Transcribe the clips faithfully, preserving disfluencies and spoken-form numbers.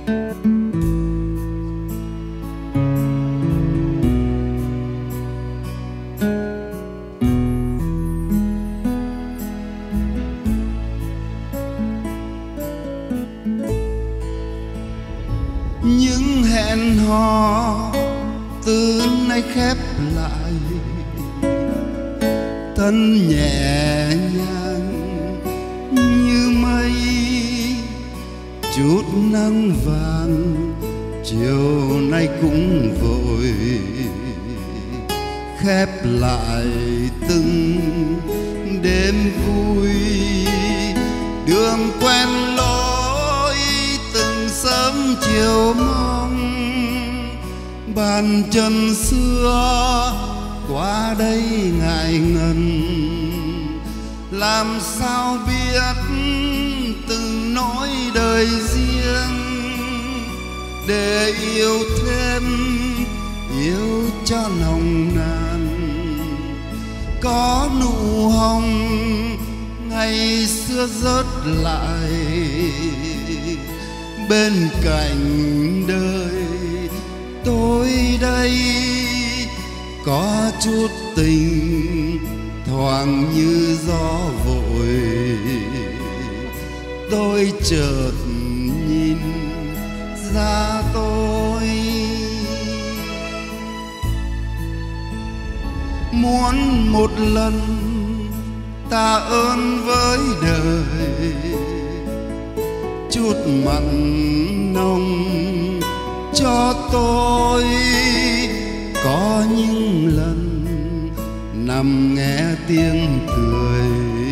Những hẹn hò từ nay khép lại, thân nhẹ nhàng như mây, chút nắng vàng chiều nay cũng vội khép lại từng đêm vui. Đường quen lối từng sớm chiều mong, bàn chân xưa qua đây ngại ngần. Làm sao biết từng nỗi đời riêng, để yêu thêm yêu cho nồng nàn. Có nụ hồng ngày xưa rớt lại, bên cạnh đời tôi đây có chút tình thoảng như gió vội. Tôi chợt nhìn ra tôi muốn một lần tạ ơn với đời, chút mặn nồng cho tôi. Có những lần nằm nghe tiếng cười,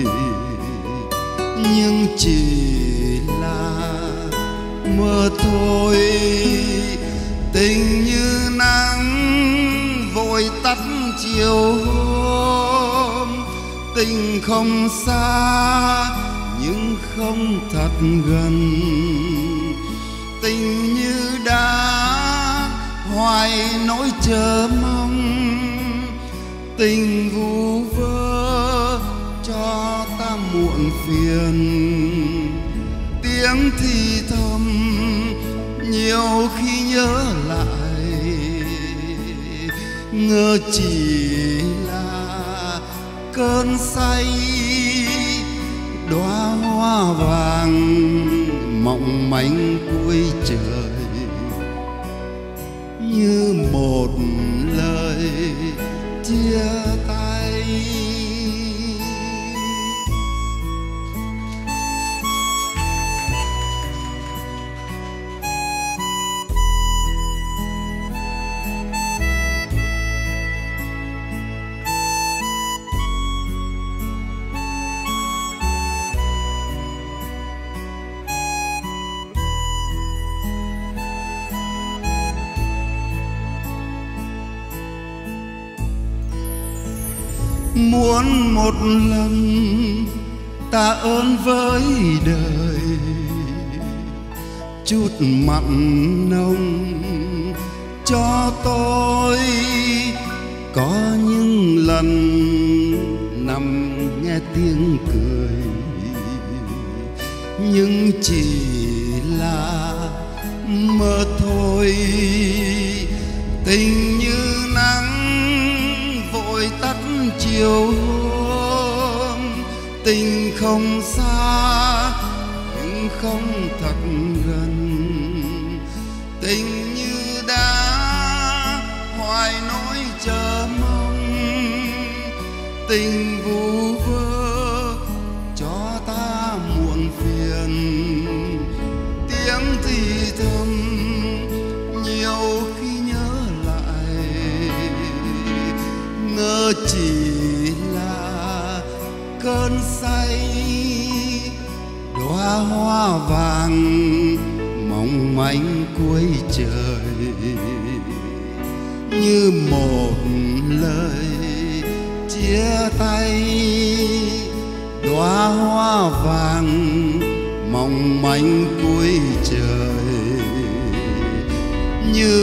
nhưng chỉ là mơ thôi. Tình như nắng vội tắt chiều hôm, tình không xa nhưng không thật gần. Tình như đã hoài nỗi chờ mong, tình vu vơ cho ta muộn phiền. Tiếng thì thầm nhiều khi nhớ lại, ngờ chỉ là cơn say. Đóa hoa vàng mỏng manh cuối trời, như một lời chia tay. Muốn một lần tạ ơn với đời, chút mặn nồng cho tôi. Có những lần nằm nghe tiếng cười, nhưng chỉ là mơ thôi. Tình như nắng vội tắt chiều hôm, tình không xa nhưng không thật gần. Tình như đã hoài nỗi chờ mong, tình vu vơ cho ta muộn phiền. Tiếng thì thầm nhiều khi nhớ lại, ngờ chỉ là cơn say. Đóa hoa vàng mỏng manh cuối trời, như một lời chia tay. Đóa hoa vàng mỏng manh cuối trời, như